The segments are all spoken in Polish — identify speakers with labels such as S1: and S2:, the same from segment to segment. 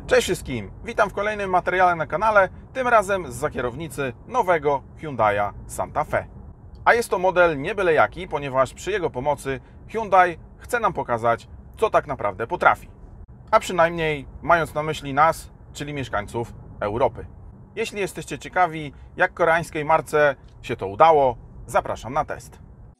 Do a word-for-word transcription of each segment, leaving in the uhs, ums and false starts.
S1: Cześć wszystkim, witam w kolejnym materiale na kanale, tym razem zza kierownicy nowego Hyundai'a Santa Fe. A jest to model nie byle jaki, ponieważ przy jego pomocy Hyundai chce nam pokazać, co tak naprawdę potrafi. A przynajmniej mając na myśli nas, czyli mieszkańców Europy. Jeśli jesteście ciekawi, jak koreańskiej marce się to udało, zapraszam na test.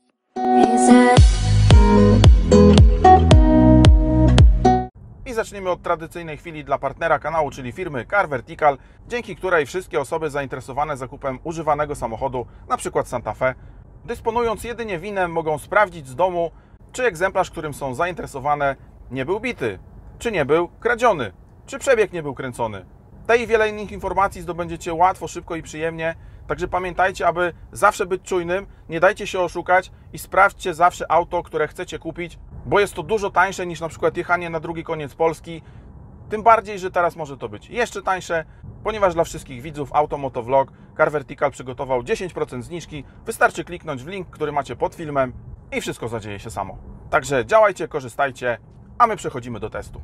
S1: I zaczniemy od tradycyjnej chwili dla partnera kanału, czyli firmy Car Vertical, dzięki której wszystkie osoby zainteresowane zakupem używanego samochodu, np. Santa Fe, dysponując jedynie winem, mogą sprawdzić z domu, czy egzemplarz, którym są zainteresowane, nie był bity, czy nie był kradziony, czy przebieg nie był kręcony. Te i wiele innych informacji zdobędziecie łatwo, szybko i przyjemnie, także pamiętajcie, aby zawsze być czujnym, nie dajcie się oszukać i sprawdźcie zawsze auto, które chcecie kupić, bo jest to dużo tańsze niż na przykład jechanie na drugi koniec Polski, tym bardziej, że teraz może to być jeszcze tańsze, ponieważ dla wszystkich widzów Automotovlog Car Vertical przygotował dziesięć procent zniżki, wystarczy kliknąć w link, który macie pod filmem i wszystko zadzieje się samo. Także działajcie, korzystajcie, a my przechodzimy do testu.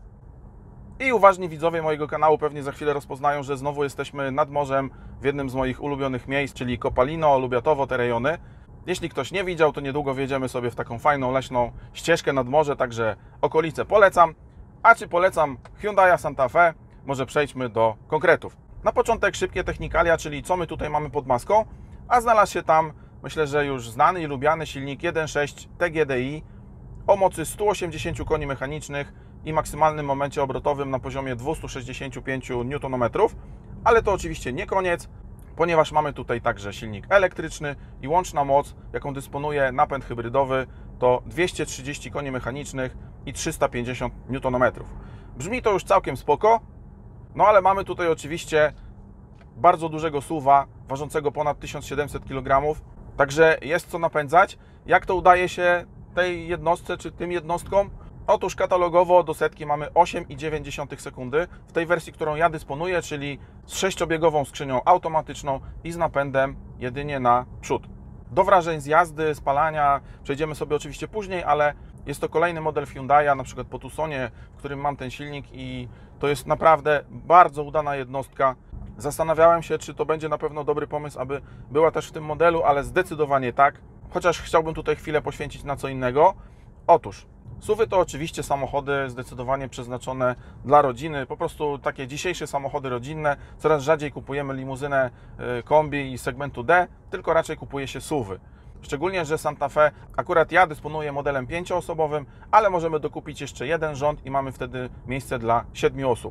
S1: I uważni widzowie mojego kanału pewnie za chwilę rozpoznają, że znowu jesteśmy nad morzem w jednym z moich ulubionych miejsc, czyli Kopalino, Lubiatowo, te rejony. Jeśli ktoś nie widział, to niedługo wjedziemy sobie w taką fajną, leśną ścieżkę nad morze, także okolice polecam. A czy polecam Hyundai'a Santa Fe? Może przejdźmy do konkretów. Na początek szybkie technikalia, czyli co my tutaj mamy pod maską, a znalazł się tam, myślę, że już znany i lubiany silnik jeden przecinek sześć T G D I o mocy stu osiemdziesięciu koni mechanicznych i maksymalnym momencie obrotowym na poziomie dwustu sześćdziesięciu pięciu niutonometrów, ale to oczywiście nie koniec, ponieważ mamy tutaj także silnik elektryczny i łączna moc, jaką dysponuje napęd hybrydowy, to dwieście trzydzieści koni mechanicznych i trzysta pięćdziesiąt niutonometrów. Brzmi to już całkiem spoko, no ale mamy tutaj oczywiście bardzo dużego suwa, ważącego ponad tysiąc siedemset kilogramów, także jest co napędzać. Jak to udaje się tej jednostce, czy tym jednostkom? Otóż katalogowo do setki mamy osiem przecinek dziewięć sekundy w tej wersji, którą ja dysponuję, czyli z sześciobiegową skrzynią automatyczną i z napędem jedynie na przód. Do wrażeń z jazdy, spalania przejdziemy sobie oczywiście później, ale jest to kolejny model Hyundai'a, na przykład po Tucsonie, w którym mam ten silnik i to jest naprawdę bardzo udana jednostka. Zastanawiałem się, czy to będzie na pewno dobry pomysł, aby była też w tym modelu, ale zdecydowanie tak, chociaż chciałbym tutaj chwilę poświęcić na co innego. Otóż SUVy to oczywiście samochody zdecydowanie przeznaczone dla rodziny, po prostu takie dzisiejsze samochody rodzinne. Coraz rzadziej kupujemy limuzynę kombi i segmentu D, tylko raczej kupuje się SUVy. Szczególnie, że Santa Fe, akurat ja dysponuję modelem pięcioosobowym, ale możemy dokupić jeszcze jeden rząd i mamy wtedy miejsce dla siedmiu osób.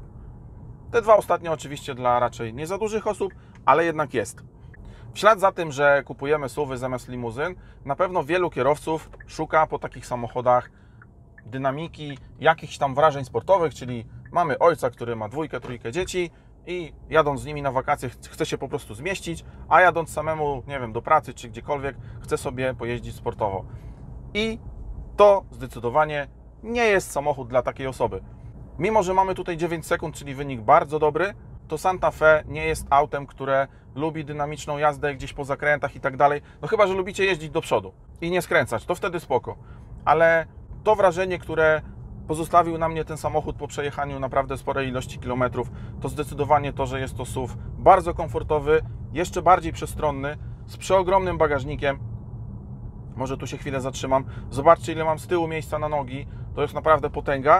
S1: Te dwa ostatnie oczywiście dla raczej nie za dużych osób, ale jednak jest. W ślad za tym, że kupujemy SUVy zamiast limuzyn, na pewno wielu kierowców szuka po takich samochodach dynamiki, jakichś tam wrażeń sportowych, czyli mamy ojca, który ma dwójkę, trójkę dzieci i jadąc z nimi na wakacje chce się po prostu zmieścić, a jadąc samemu, nie wiem, do pracy czy gdziekolwiek chce sobie pojeździć sportowo. I to zdecydowanie nie jest samochód dla takiej osoby. Mimo że mamy tutaj dziewięć sekund, czyli wynik bardzo dobry, to Santa Fe nie jest autem, które lubi dynamiczną jazdę gdzieś po zakrętach i tak dalej. No chyba że lubicie jeździć do przodu i nie skręcać, to wtedy spoko. Ale to wrażenie, które pozostawił na mnie ten samochód po przejechaniu naprawdę sporej ilości kilometrów, to zdecydowanie to, że jest to SUV bardzo komfortowy, jeszcze bardziej przestronny, z przeogromnym bagażnikiem. Może tu się chwilę zatrzymam. Zobaczcie, ile mam z tyłu miejsca na nogi. To jest naprawdę potęga.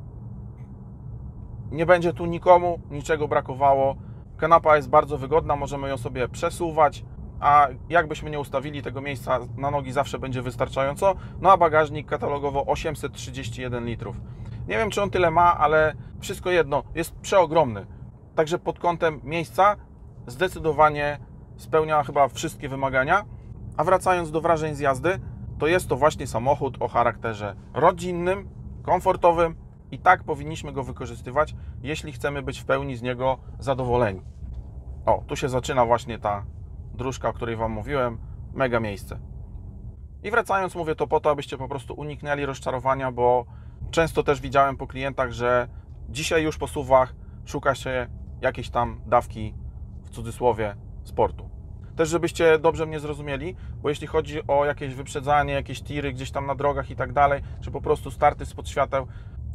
S1: Nie będzie tu nikomu niczego brakowało. Kanapa jest bardzo wygodna, możemy ją sobie przesuwać, a jakbyśmy nie ustawili tego miejsca na nogi, zawsze będzie wystarczająco. No a bagażnik katalogowo osiemset trzydzieści jeden litrów. Nie wiem, czy on tyle ma, ale wszystko jedno, jest przeogromny. Także pod kątem miejsca zdecydowanie spełnia chyba wszystkie wymagania. A wracając do wrażeń z jazdy, to jest to właśnie samochód o charakterze rodzinnym, komfortowym i tak powinniśmy go wykorzystywać, jeśli chcemy być w pełni z niego zadowoleni. O, tu się zaczyna właśnie ta dróżka, o której Wam mówiłem, mega miejsce. I wracając, mówię to po to, abyście po prostu uniknęli rozczarowania, bo często też widziałem po klientach, że dzisiaj już po SUVach szuka się jakiejś tam dawki, w cudzysłowie, sportu. Też żebyście dobrze mnie zrozumieli, bo jeśli chodzi o jakieś wyprzedzanie, jakieś tiry gdzieś tam na drogach i tak dalej, czy po prostu starty spod świateł,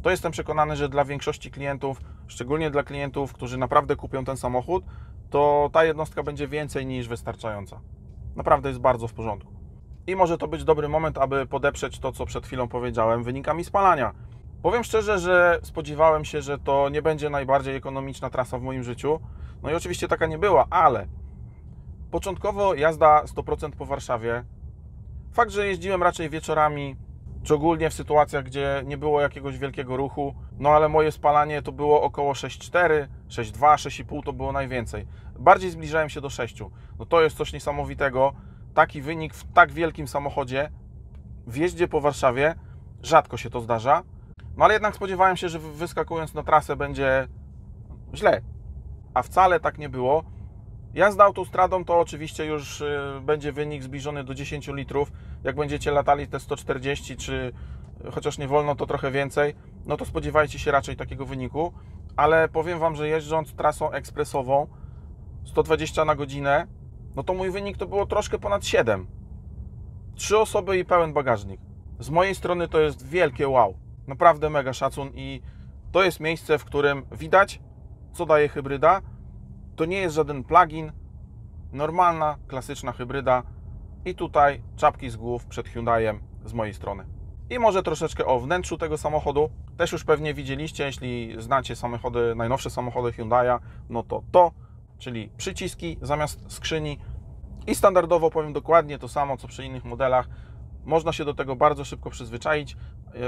S1: to jestem przekonany, że dla większości klientów, szczególnie dla klientów, którzy naprawdę kupią ten samochód, to ta jednostka będzie więcej niż wystarczająca. Naprawdę jest bardzo w porządku. I może to być dobry moment, aby podeprzeć to, co przed chwilą powiedziałem, wynikami spalania. Powiem szczerze, że spodziewałem się, że to nie będzie najbardziej ekonomiczna trasa w moim życiu. No i oczywiście taka nie była, ale początkowo jazda sto procent po Warszawie. Fakt, że jeździłem raczej wieczorami, czy ogólnie w sytuacjach, gdzie nie było jakiegoś wielkiego ruchu, no ale moje spalanie to było około sześć cztery, sześć dwa, sześć i pół to było najwięcej. Bardziej zbliżałem się do sześciu. No to jest coś niesamowitego. Taki wynik w tak wielkim samochodzie, w jeździe po Warszawie, rzadko się to zdarza. No ale jednak spodziewałem się, że wyskakując na trasę będzie źle. A wcale tak nie było. Jazda autostradą to oczywiście już będzie wynik zbliżony do dziesięciu litrów. Jak będziecie latali te sto czterdzieści, czy chociaż nie wolno, to trochę więcej, no to spodziewajcie się raczej takiego wyniku. Ale powiem Wam, że jeżdżąc trasą ekspresową sto dwadzieścia na godzinę, no to mój wynik to było troszkę ponad siedem. Trzy osoby i pełen bagażnik. Z mojej strony to jest wielkie wow. Naprawdę mega szacun i to jest miejsce, w którym widać, co daje hybryda. To nie jest żaden plug-in, normalna, klasyczna hybryda i tutaj czapki z głów przed Hyundaiem z mojej strony. I może troszeczkę o wnętrzu tego samochodu. Też już pewnie widzieliście, jeśli znacie samochody, najnowsze samochody Hyundai'a, no to to, czyli przyciski zamiast skrzyni i standardowo powiem dokładnie to samo, co przy innych modelach. Można się do tego bardzo szybko przyzwyczaić.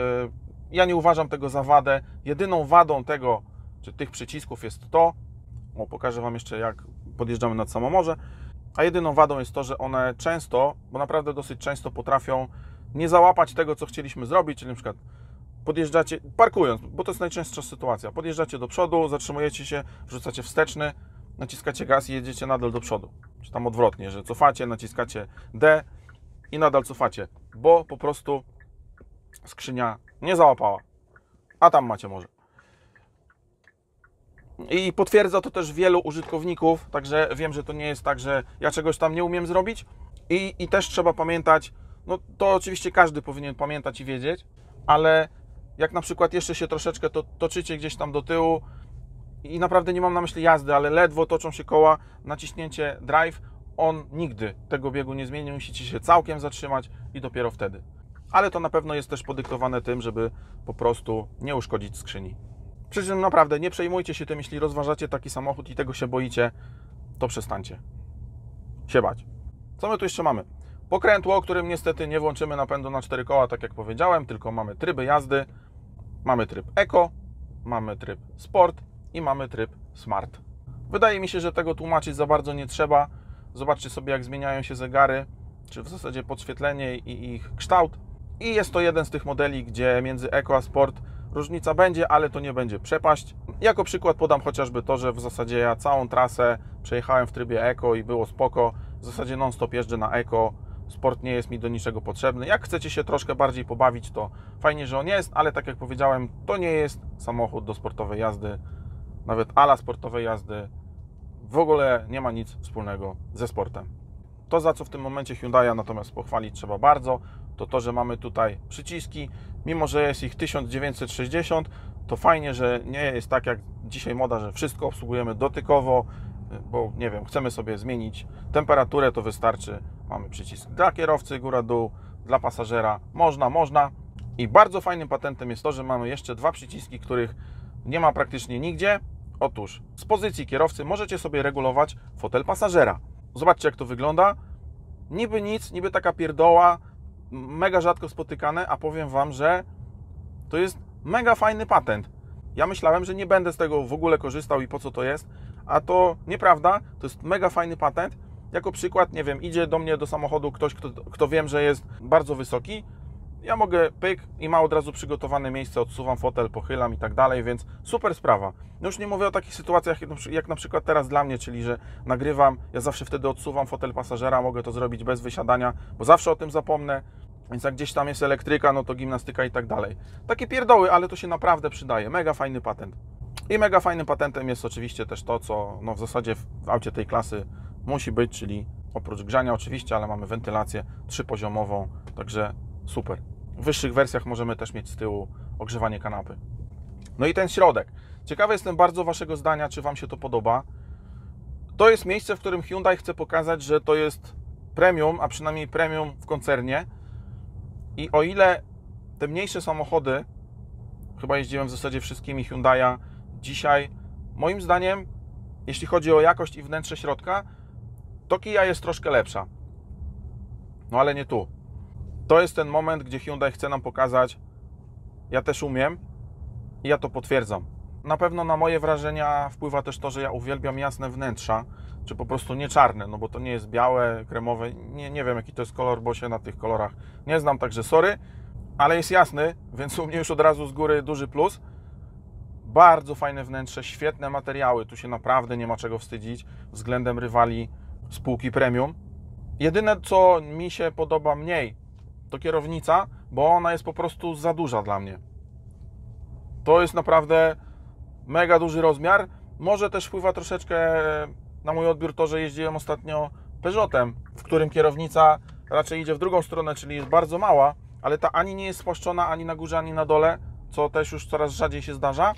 S1: Ja nie uważam tego za wadę. Jedyną wadą tego, czy tych przycisków jest to, o, pokażę Wam jeszcze, jak podjeżdżamy nad samo morze, a jedyną wadą jest to, że one często, bo naprawdę dosyć często potrafią nie załapać tego, co chcieliśmy zrobić, czyli na przykład podjeżdżacie, parkując, bo to jest najczęstsza sytuacja, podjeżdżacie do przodu, zatrzymujecie się, wrzucacie wsteczny, naciskacie gaz i jedziecie nadal do przodu, czy tam odwrotnie, że cofacie, naciskacie D i nadal cofacie, bo po prostu skrzynia nie załapała, a tam macie morze. I potwierdza to też wielu użytkowników, także wiem, że to nie jest tak, że ja czegoś tam nie umiem zrobić. I, i też trzeba pamiętać, no to oczywiście każdy powinien pamiętać i wiedzieć, ale jak na przykład jeszcze się troszeczkę to, toczycie gdzieś tam do tyłu i naprawdę nie mam na myśli jazdy, ale ledwo toczą się koła, naciśnięcie drive, on nigdy tego biegu nie zmieni, musicie się całkiem zatrzymać i dopiero wtedy. Ale to na pewno jest też podyktowane tym, żeby po prostu nie uszkodzić skrzyni. Przy czym naprawdę nie przejmujcie się tym, jeśli rozważacie taki samochód i tego się boicie, to przestańcie się bać. Co my tu jeszcze mamy? Pokrętło, którym niestety nie włączymy napędu na cztery koła, tak jak powiedziałem, tylko mamy tryby jazdy. Mamy tryb Eco, mamy tryb Sport i mamy tryb Smart. Wydaje mi się, że tego tłumaczyć za bardzo nie trzeba. Zobaczcie sobie, jak zmieniają się zegary, czy w zasadzie podświetlenie i ich kształt. I jest to jeden z tych modeli, gdzie między Eco a Sport różnica będzie, ale to nie będzie przepaść. Jako przykład podam chociażby to, że w zasadzie ja całą trasę przejechałem w trybie Eco i było spoko. W zasadzie non-stop jeżdżę na Eco. Sport nie jest mi do niczego potrzebny. Jak chcecie się troszkę bardziej pobawić, to fajnie, że on jest, ale tak jak powiedziałem, to nie jest samochód do sportowej jazdy. Nawet ala sportowej jazdy w ogóle nie ma nic wspólnego ze sportem. To, za co w tym momencie Hyundai'a natomiast pochwalić trzeba bardzo, to to, że mamy tutaj przyciski. Mimo że jest ich tysiąc dziewięćset sześćdziesiąt, to fajnie, że nie jest tak jak dzisiaj moda, że wszystko obsługujemy dotykowo, bo nie wiem, chcemy sobie zmienić temperaturę, to wystarczy. Mamy przycisk dla kierowcy, góra-dół, dla pasażera. Można, można. I bardzo fajnym patentem jest to, że mamy jeszcze dwa przyciski, których nie ma praktycznie nigdzie. Otóż z pozycji kierowcy możecie sobie regulować fotel pasażera. Zobaczcie, jak to wygląda. Niby nic, niby taka pierdoła, mega rzadko spotykane, a powiem Wam, że to jest mega fajny patent. Ja myślałem, że nie będę z tego w ogóle korzystał i po co to jest, a to nieprawda, to jest mega fajny patent. Jako przykład, nie wiem, idzie do mnie do samochodu ktoś, kto, kto wiem, że jest bardzo wysoki, ja mogę pyk i ma od razu przygotowane miejsce, odsuwam fotel, pochylam i tak dalej, więc super sprawa. No już nie mówię o takich sytuacjach jak na przykład teraz dla mnie, czyli że nagrywam, ja zawsze wtedy odsuwam fotel pasażera, mogę to zrobić bez wysiadania, bo zawsze o tym zapomnę, więc jak gdzieś tam jest elektryka, no to gimnastyka i tak dalej. Takie pierdoły, ale to się naprawdę przydaje, mega fajny patent. I mega fajnym patentem jest oczywiście też to, co no w zasadzie w aucie tej klasy musi być, czyli oprócz grzania oczywiście, ale mamy wentylację trzypoziomową, także super. W wyższych wersjach możemy też mieć z tyłu ogrzewanie kanapy. No i ten środek. Ciekawy jestem bardzo Waszego zdania, czy Wam się to podoba. To jest miejsce, w którym Hyundai chce pokazać, że to jest premium, a przynajmniej premium w koncernie. I o ile te mniejsze samochody, chyba jeździłem w zasadzie wszystkimi Hyundai'a dzisiaj, moim zdaniem, jeśli chodzi o jakość i wnętrze środka, to Kia jest troszkę lepsza. No ale nie tu. To jest ten moment, gdzie Hyundai chce nam pokazać, ja też umiem i ja to potwierdzam. Na pewno na moje wrażenia wpływa też to, że ja uwielbiam jasne wnętrza, czy po prostu nie czarne, no bo to nie jest białe, kremowe, nie, nie wiem jaki to jest kolor, bo się na tych kolorach nie znam, także sorry, ale jest jasny, więc u mnie już od razu z góry duży plus. Bardzo fajne wnętrze, świetne materiały, tu się naprawdę nie ma czego wstydzić względem rywali spółki premium. Jedyne co mi się podoba mniej, to kierownica, bo ona jest po prostu za duża dla mnie. To jest naprawdę mega duży rozmiar. Może też wpływa troszeczkę na mój odbiór to, że jeździłem ostatnio Peugeotem, w którym kierownica raczej idzie w drugą stronę, czyli jest bardzo mała, ale ta ani nie jest spłaszczona ani na górze, ani na dole, co też już coraz rzadziej się zdarza.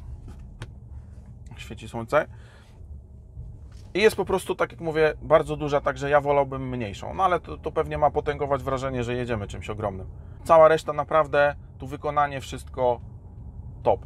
S1: Świeci słońce. I jest po prostu, tak jak mówię, bardzo duża, także ja wolałbym mniejszą. No ale to, to pewnie ma potęgować wrażenie, że jedziemy czymś ogromnym. Cała reszta naprawdę, tu wykonanie, wszystko top.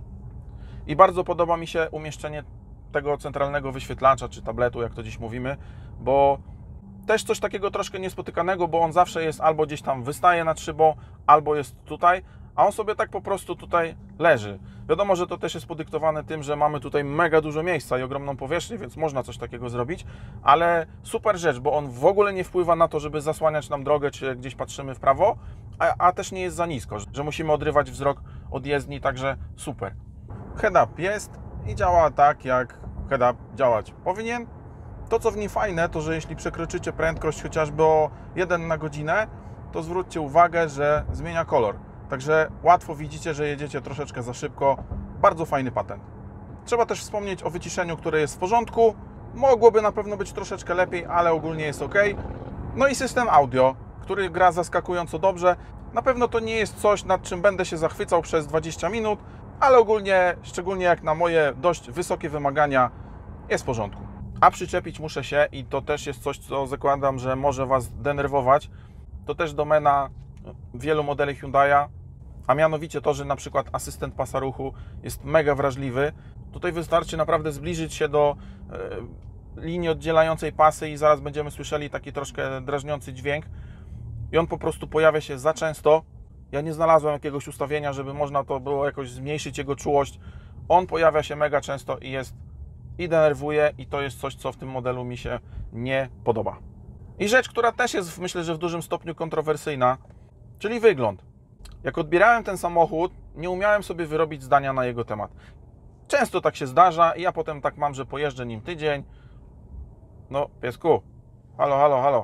S1: I bardzo podoba mi się umieszczenie tego centralnego wyświetlacza, czy tabletu, jak to dziś mówimy, bo też coś takiego troszkę niespotykanego, bo on zawsze jest albo gdzieś tam wystaje nad szybą, albo jest tutaj, a on sobie tak po prostu tutaj leży. Wiadomo, że to też jest podyktowane tym, że mamy tutaj mega dużo miejsca i ogromną powierzchnię, więc można coś takiego zrobić, ale super rzecz, bo on w ogóle nie wpływa na to, żeby zasłaniać nam drogę, czy gdzieś patrzymy w prawo, a, a też nie jest za nisko, że musimy odrywać wzrok od jezdni, także super. Head-up jest i działa tak, jak head-up działać powinien. To, co w nim fajne, to że jeśli przekroczycie prędkość chociażby o jeden na godzinę, to zwróćcie uwagę, że zmienia kolor. Także łatwo widzicie, że jedziecie troszeczkę za szybko. Bardzo fajny patent. Trzeba też wspomnieć o wyciszeniu, które jest w porządku. Mogłoby na pewno być troszeczkę lepiej, ale ogólnie jest ok. No i system audio, który gra zaskakująco dobrze. Na pewno to nie jest coś, nad czym będę się zachwycał przez dwadzieścia minut, ale ogólnie, szczególnie jak na moje dość wysokie wymagania, jest w porządku. A przyczepić muszę się, i to też jest coś, co zakładam, że może Was denerwować, to też domena wielu modeli Hyundai'a, a mianowicie to, że na przykład asystent pasa ruchu jest mega wrażliwy. Tutaj wystarczy naprawdę zbliżyć się do e, linii oddzielającej pasy i zaraz będziemy słyszeli taki troszkę drażniący dźwięk i on po prostu pojawia się za często. Ja nie znalazłem jakiegoś ustawienia, żeby można to było jakoś zmniejszyć jego czułość. On pojawia się mega często i jest i denerwuje, i to jest coś, co w tym modelu mi się nie podoba. I rzecz, która też jest, myślę, że w dużym stopniu kontrowersyjna, czyli wygląd. Jak odbierałem ten samochód, nie umiałem sobie wyrobić zdania na jego temat. Często tak się zdarza i ja potem tak mam, że pojeżdżę nim tydzień. No, piesku, halo, halo, halo.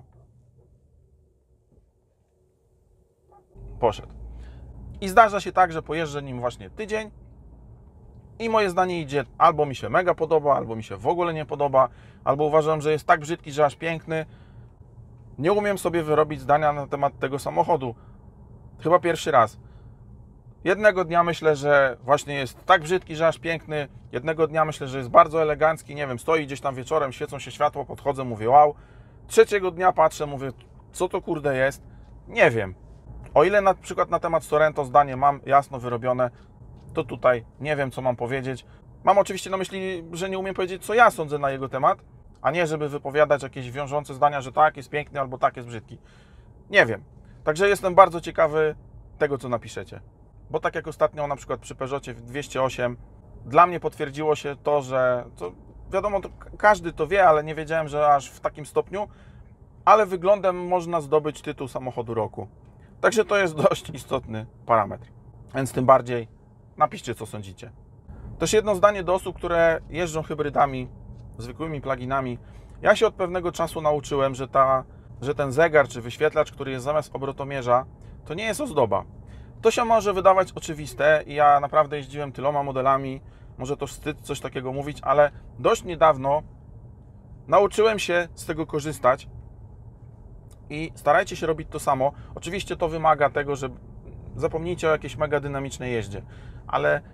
S1: Poszedł. I zdarza się tak, że pojeżdżę nim właśnie tydzień i moje zdanie idzie, albo mi się mega podoba, albo mi się w ogóle nie podoba, albo uważam, że jest tak brzydki, że aż piękny. Nie umiem sobie wyrobić zdania na temat tego samochodu. Chyba pierwszy raz. Jednego dnia myślę, że właśnie jest tak brzydki, że aż piękny. Jednego dnia myślę, że jest bardzo elegancki. Nie wiem, stoi gdzieś tam wieczorem, świecą się światło, podchodzę, mówię wow. Trzeciego dnia patrzę, mówię, co to kurde jest? Nie wiem. O ile na przykład na temat Sorento zdanie mam jasno wyrobione, to tutaj nie wiem, co mam powiedzieć. Mam oczywiście na myśli, że nie umiem powiedzieć, co ja sądzę na jego temat, a nie, żeby wypowiadać jakieś wiążące zdania, że tak jest piękny albo tak jest brzydki. Nie wiem. Także jestem bardzo ciekawy tego, co napiszecie. Bo tak jak ostatnio na przykład przy Peugeotie dwieście osiem, dla mnie potwierdziło się to, że to wiadomo, to każdy to wie, ale nie wiedziałem, że aż w takim stopniu, ale wyglądem można zdobyć tytuł samochodu roku. Także to jest dość istotny parametr. Więc tym bardziej napiszcie, co sądzicie. Też jedno zdanie do osób, które jeżdżą hybrydami, zwykłymi pluginami. Ja się od pewnego czasu nauczyłem, że, ta, że ten zegar czy wyświetlacz, który jest zamiast obrotomierza, to nie jest ozdoba. To się może wydawać oczywiste i ja naprawdę jeździłem tyloma modelami, może to wstyd coś takiego mówić, ale dość niedawno nauczyłem się z tego korzystać i starajcie się robić to samo. Oczywiście to wymaga tego, że zapomnijcie o jakiejś mega dynamicznej jeździe, ale jak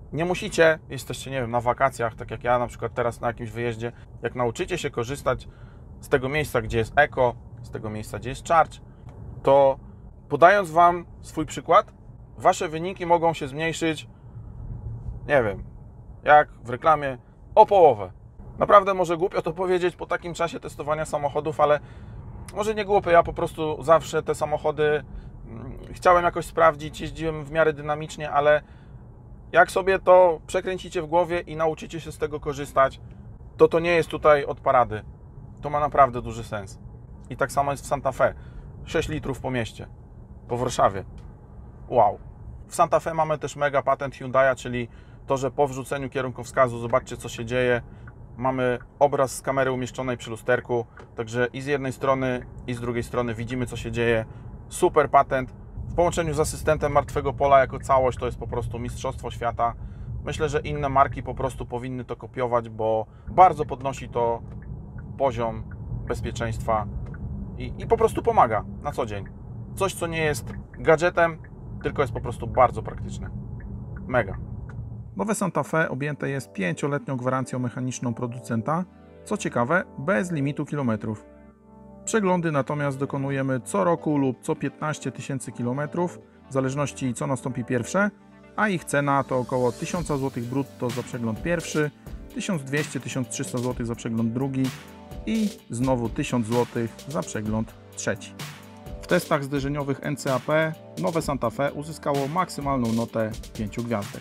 S1: Nie musicie, jesteście, nie wiem, na wakacjach, tak jak ja na przykład teraz na jakimś wyjeździe, jak nauczycie się korzystać z tego miejsca, gdzie jest Eco, z tego miejsca, gdzie jest Charge, to podając Wam swój przykład, Wasze wyniki mogą się zmniejszyć, nie wiem, jak w reklamie, o połowę. Naprawdę może głupio to powiedzieć po takim czasie testowania samochodów, ale może nie głupio, ja po prostu zawsze te samochody chciałem jakoś sprawdzić, jeździłem w miarę dynamicznie, ale jak sobie to przekręcicie w głowie i nauczycie się z tego korzystać, to to nie jest tutaj od parady. To ma naprawdę duży sens. I tak samo jest w Santa Fe. sześć litrów po mieście, po Warszawie. Wow. W Santa Fe mamy też mega patent Hyundai'a, czyli to, że po wrzuceniu kierunkowskazu, zobaczcie co się dzieje, mamy obraz z kamery umieszczonej przy lusterku, także i z jednej strony, i z drugiej strony widzimy co się dzieje. Super patent. W połączeniu z asystentem martwego pola jako całość to jest po prostu mistrzostwo świata. Myślę, że inne marki po prostu powinny to kopiować, bo bardzo podnosi to poziom bezpieczeństwa i, i po prostu pomaga na co dzień. Coś, co nie jest gadżetem, tylko jest po prostu bardzo praktyczne. Mega.
S2: Nowe Santa Fe objęte jest pięcioletnią gwarancją mechaniczną producenta, co ciekawe, bez limitu kilometrów. Przeglądy natomiast dokonujemy co roku lub co piętnaście tysięcy kilometrów, w zależności co nastąpi pierwsze, a ich cena to około tysiąc złotych brutto za przegląd pierwszy, tysiąc dwieście do tysiąc trzysta złotych za przegląd drugi i znowu tysiąc złotych za przegląd trzeci. W testach zderzeniowych N C A P nowe Santa Fe uzyskało maksymalną notę pięć gwiazdek.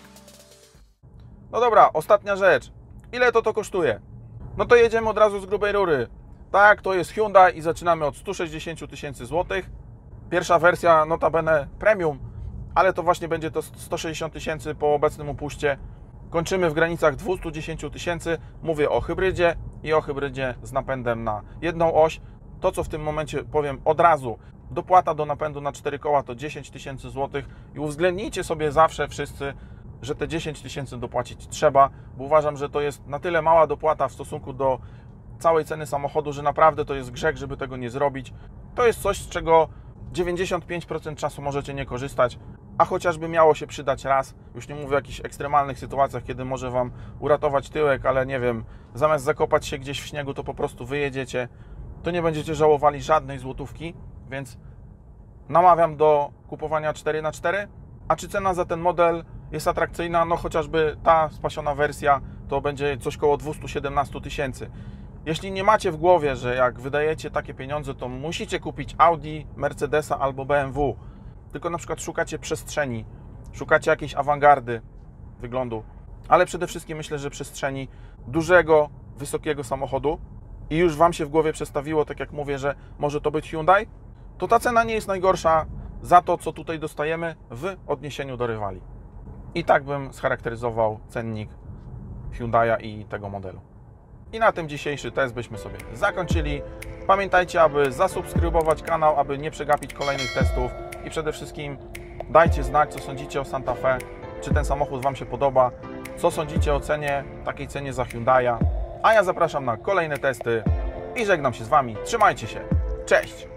S1: No dobra, ostatnia rzecz. Ile to to kosztuje? No to jedziemy od razu z grubej rury. Tak, to jest Hyundai i zaczynamy od stu sześćdziesięciu tysięcy złotych. Pierwsza wersja notabene premium, ale to właśnie będzie to sto sześćdziesiąt tysięcy po obecnym upuście. Kończymy w granicach dwieście dziesięć tysięcy. Mówię o hybrydzie i o hybrydzie z napędem na jedną oś. To, co w tym momencie powiem od razu, dopłata do napędu na cztery koła to dziesięć tysięcy złotych i uwzględnijcie sobie zawsze wszyscy, że te dziesięć tysięcy dopłacić trzeba, bo uważam, że to jest na tyle mała dopłata w stosunku do całej ceny samochodu, że naprawdę to jest grzech, żeby tego nie zrobić. To jest coś, z czego dziewięćdziesiąt pięć procent czasu możecie nie korzystać, a chociażby miało się przydać raz, już nie mówię o jakichś ekstremalnych sytuacjach, kiedy może Wam uratować tyłek, ale nie wiem, zamiast zakopać się gdzieś w śniegu, to po prostu wyjedziecie, to nie będziecie żałowali żadnej złotówki, więc namawiam do kupowania cztery na cztery. A czy cena za ten model jest atrakcyjna? No chociażby ta spasiona wersja to będzie coś koło dwieście siedemnaście tysięcy. Jeśli nie macie w głowie, że jak wydajecie takie pieniądze, to musicie kupić Audi, Mercedesa albo B M W, tylko na przykład szukacie przestrzeni, szukacie jakiejś awangardy wyglądu, ale przede wszystkim myślę, że przestrzeni dużego, wysokiego samochodu i już Wam się w głowie przestawiło, tak jak mówię, że może to być Hyundai, to ta cena nie jest najgorsza za to, co tutaj dostajemy w odniesieniu do rywali. I tak bym scharakteryzował cennik Hyundai'a i tego modelu. I na tym dzisiejszy test byśmy sobie zakończyli. Pamiętajcie, aby zasubskrybować kanał, aby nie przegapić kolejnych testów i przede wszystkim dajcie znać, co sądzicie o Santa Fe, czy ten samochód Wam się podoba, co sądzicie o cenie, takiej cenie za Hyundai'a, a ja zapraszam na kolejne testy i żegnam się z Wami. Trzymajcie się. Cześć!